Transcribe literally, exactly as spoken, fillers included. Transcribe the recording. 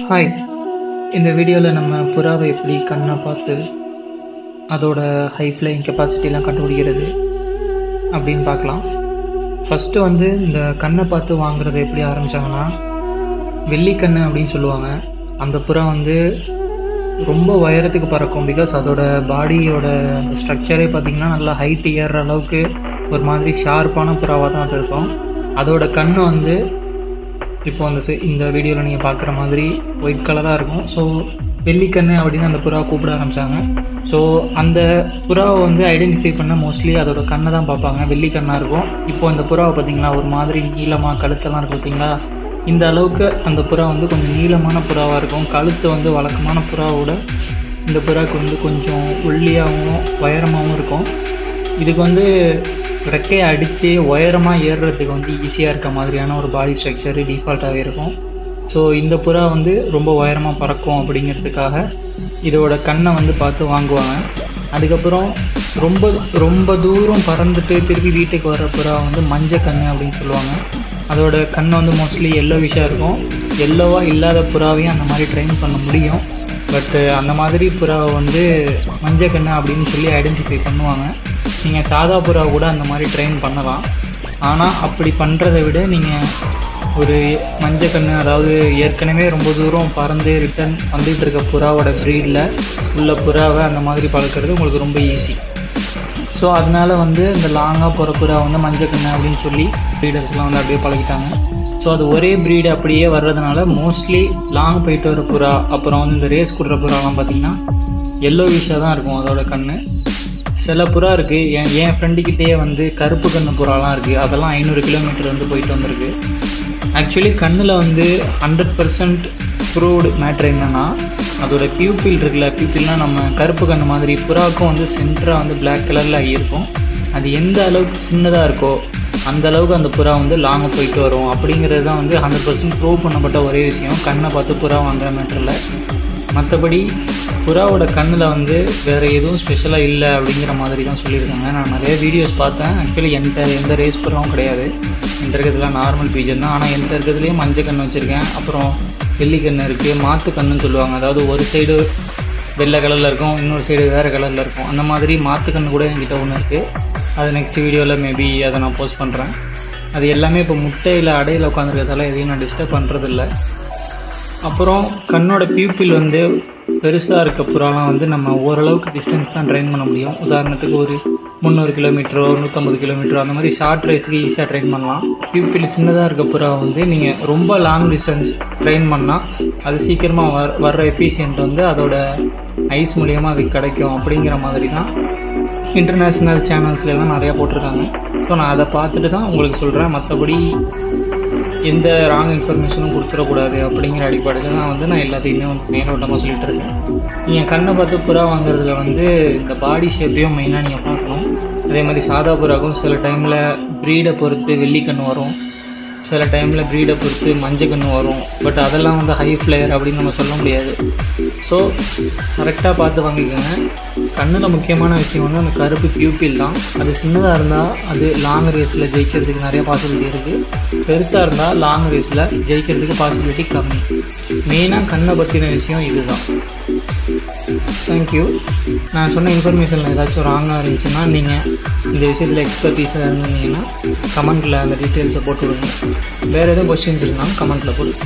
Hi, இந்த வீடியோவில் நம்ம புறாவை எப்படி கண்ணை பார்த்து அதோட ஹை ஃப்ளையிங் கெப்பாசிட்டிலாம் கண்டுபிடிக்கிறது அப்படின்னு பார்க்கலாம். ஃபஸ்ட்டு வந்து இந்த கண்ணை பார்த்து வாங்குறது எப்படி ஆரம்பித்தாங்கன்னா, வெள்ளிக்கண்ணு அப்படின்னு சொல்லுவாங்க. அந்த புறா வந்து ரொம்ப உயரத்துக்கு பறக்கும். பிகாஸ் அதோட பாடியோட அந்த ஸ்ட்ரக்சரே பார்த்திங்கன்னா நல்லா ஹைட் ஏறுற அளவுக்கு ஒரு மாதிரி ஷார்ப்பான புறாவாக தான் அது இருக்கும். அதோட கண் வந்து இப்போ அந்த இந்த வீடியோவில் நீங்கள் பார்க்குற மாதிரி ஒயிட் கலராக இருக்கும். ஸோ வெள்ளிக்கண்ணு அப்படின்னு அந்த புறாவை கூப்பிட ஆரம்பித்தாங்க. ஸோ அந்த புறாவை வந்து ஐடென்டிஃபை பண்ண மோஸ்ட்லி அதோட கண்ணை தான் பார்ப்பாங்க. வெள்ளிக்கண்ணாக இருக்கும். இப்போ அந்த புறாவை பார்த்திங்களா ஒரு மாதிரி நீளமாக கழுத்தெல்லாம் இருக்கும் பார்த்திங்களா, இந்த அளவுக்கு அந்த புறா வந்து கொஞ்சம் நீளமான புறாவாக இருக்கும். கழுத்து வந்து வழக்கமான புறாவோட இந்த புறாவுக்கு வந்து கொஞ்சம் ஒல்லியாகவும் உயரமாகவும் இருக்கும். இதுக்கு வந்து ரெக்கையை அடித்து உயரமாக ஏறுறதுக்கு வந்து ஈஸியாக இருக்க மாதிரியான ஒரு பாடி ஸ்ட்ரக்சரு டிஃபால்ட்டாகவே இருக்கும். ஸோ இந்த புறா வந்து ரொம்ப உயரமாக பறக்கும் அப்படிங்கிறதுக்காக இதோட கண்ணை வந்து பார்த்து வாங்குவாங்க. அதுக்கப்புறம் ரொம்ப ரொம்ப தூரம் பறந்துட்டு திருப்பி வீட்டுக்கு வர புறா வந்து மஞ்சள் கண்ணு அப்படின்னு சொல்லுவாங்க. அதோட கண்ணை வந்து மோஸ்ட்லி எல்லோவிஷாக இருக்கும். எல்லோவாக இல்லாத புறாவையும் அந்த மாதிரி ட்ரெயின் பண்ண முடியும். பட்டு அந்த மாதிரி புறாவை வந்து மஞ்சள் கண்ணு அப்படின்னு சொல்லி ஐடென்டிஃபை பண்ணுவாங்க. நீங்கள் சாதா புறா கூட அந்த மாதிரி ட்ரெயின் பண்ணலாம். ஆனால் அப்படி பண்ணுறதை விட நீங்கள் ஒரு மஞ்சள் கண்ணு, அதாவது ஏற்கனவே ரொம்ப தூரம் பறந்து ரிட்டன் வந்துகிட்டு இருக்க புறாவோட ப்ரீடில் உள்ள புறாவை அந்த மாதிரி பழக்கிறது உங்களுக்கு ரொம்ப ஈஸி. ஸோ அதனால் வந்து இந்த லாங்காக போகிற புறா வந்து மஞ்சள் கண்ணு அப்படின்னு சொல்லி ப்ரீடர்ஸ்லாம் வந்து அப்படியே பழகிட்டாங்க. ஸோ அது ஒரே ப்ரீடு அப்படியே வர்றதுனால மோஸ்ட்லி லாங் போயிட்டு வர புறா, அப்புறம் வந்து இந்த ரேஸ் கொடுற புறாலாம் பார்த்திங்கன்னா எல்லோ விஷாக தான் இருக்கும் அதோட கண். சில புறா இருக்குது, என் என் ஃப்ரெண்டுக்கிட்டே வந்து கருப்பு கண்ணு புறாலாம் இருக்குது. அதெல்லாம் ஐநூறு கிலோமீட்டர் வந்து போயிட்டு வந்திருக்கு. ஆக்சுவலி கண்ணில் வந்து ஹண்ட்ரட் பர்சன்ட் ப்ரூவ்டு மேட்ரு என்னென்னா, அதோட பியூப்பில் இருக்குல்ல, பியூப்பில்னால் நம்ம கருப்பு கண்ணு மாதிரி புறாவுக்கும் வந்து சென்டராக வந்து பிளாக் கலரில் ஆகியிருக்கும். அது எந்த அளவுக்கு சின்னதாக இருக்கோ அந்த அளவுக்கு அந்த புறா வந்து லாங்காக போயிட்டு வரும் அப்படிங்கிறது தான் வந்து ஹண்ட்ரட் பர்சன்ட் ப்ரூவ் பண்ணப்பட்ட ஒரே விஷயம் கண்ணை பார்த்து புறா வாங்குற மேட்டரில். மற்றபடி புறாவோட கண்ணில் வந்து வேறு எதுவும் ஸ்பெஷலாக இல்லை அப்படிங்கிற மாதிரி தான் சொல்லியிருக்காங்க. நான் நிறைய வீடியோஸ் பார்த்தேன். ஆக்சுவலி எந்த எந்த ரேஸ் புறாவும் கிடையாது. எந்த இருக்கிறதுலாம் நார்மல் பீஜன் தான். ஆனால் எந்த இருக்கிறதுலேயே மஞ்சள் கண்ணு வச்சுருக்கேன். அப்புறம் வெள்ளிக்கண்ணு இருக்குது, மாற்று கண்ணுன்னு சொல்லுவாங்க. அதாவது ஒரு சைடு வெள்ளை கலரில் இருக்கும், இன்னொரு சைடு வேறு கலரில் இருக்கும். அந்த மாதிரி மாற்று கண்ணு கூட என்கிட்ட ஒன்று இருக்குது. அது நெக்ஸ்ட் வீடியோவில் மேபி அதை நான் போஸ்ட் பண்ணுறேன். அது எல்லாமே இப்போ முட்டையில் அடையில் உட்காந்துருக்கிறதால எதையும் நான் டிஸ்டர்ப் பண்ணுறதில்ல. அப்புறம் கண்ணோட பியூப்பில் வந்து பெருசாக இருக்க புறாலாம் வந்து நம்ம ஓரளவுக்கு டிஸ்டன்ஸ் தான் ட்ரெயின் பண்ண முடியும். உதாரணத்துக்கு ஒரு முந்நூறு கிலோமீட்டரோ நூற்றம்பது கிலோமீட்டரோ அந்த மாதிரி ஷார்ட் ரேஸுக்கு ஈஸியாக ட்ரெயின் பண்ணலாம். பியூப்பில் சின்னதாக இருக்க புறா வந்து நீங்கள் ரொம்ப லாங் டிஸ்டன்ஸ் ட்ரெயின் பண்ணால் அது சீக்கிரமாக வர வர்ற எஃபிஷியன்ட் வந்து அதோட ஐஸ் மூலியமாக அது கிடைக்கும் அப்படிங்கிற மாதிரி தான் இன்டர்நேஷ்னல் சேனல்ஸ்லாம் நிறையா போட்டிருக்காங்க. ஸோ நான் அதை பார்த்துட்டு தான் உங்களுக்கு சொல்கிறேன். மற்றபடி எந்த ராங் இன்ஃபர்மேஷனும் கொடுத்துடக்கூடாது அப்படிங்கிற அடிப்படையில் தான் வந்து நான் எல்லாத்தையுமே வந்து மேலோட்டமாக சொல்லிகிட்டு இருக்கேன். நீங்கள் கண்ணை பார்த்து புறா வாங்குறதுல வந்து இந்த பாடி ஷேப்பையும் மெயினாக நீங்கள் பார்க்கணும். அதே மாதிரி சாதா புறாக்கும் சில டைமில் ப்ரீடை பொறுத்து வெள்ளிக்கண்ணு வரும், சில டைமில் ப்ரீடை பொறுத்து மஞ்சள் கண்ணு வரும். பட் அதெல்லாம் வந்து ஹை ஃப்ளையர் அப்படின்னு நம்ம சொல்ல முடியாது. ஸோ கரெக்டாக பார்த்து வாங்கிக்கோங்க. கண்ணில் முக்கியமான விஷயம் வந்து அந்த கருப்பு பியூப்பில் தான். அது சின்னதாக இருந்தால் அது லாங் ரேஸில் ஜெயிக்கிறதுக்கு நிறைய பாசிபிலிட்டி இருக்குது. பெருசாக இருந்தால் லாங் ரேஸில் ஜெயிக்கிறதுக்கு பாசிபிலிட்டி கம்மி. மெயினாக கண்ணை பற்றின விஷயம் இதுதான். தேங்க்யூ. நான் சொன்ன இன்ஃபர்மேஷனில் ஏதாச்சும் ராங்காக இருந்துச்சுன்னா நீங்கள் இந்த விஷயத்தில் எக்ஸ்பர்டீஸாக இருந்தீங்கன்னா கமெண்ட்டில் அந்த டீட்டெயில்ஸை போட்டு விடுங்க. வேறு எதுவும் கொஸ்டின்ஸ் இருந்தாலும் கமெண்ட்டில் போடு.